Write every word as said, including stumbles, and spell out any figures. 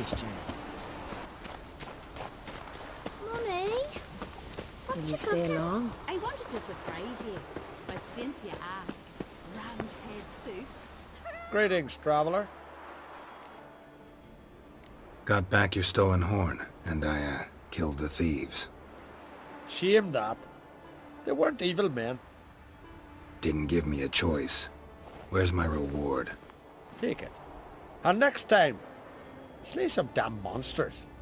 question. Mummy? What Will you you stay cooking? long? I wanted to surprise you, but since you ask, ram's head soup. Greetings, traveler. Got back your stolen horn, and I, uh, killed the thieves. Shame that. They weren't evil men. Didn't give me a choice. Where's my reward? Take it. And next time, slay some damn monsters.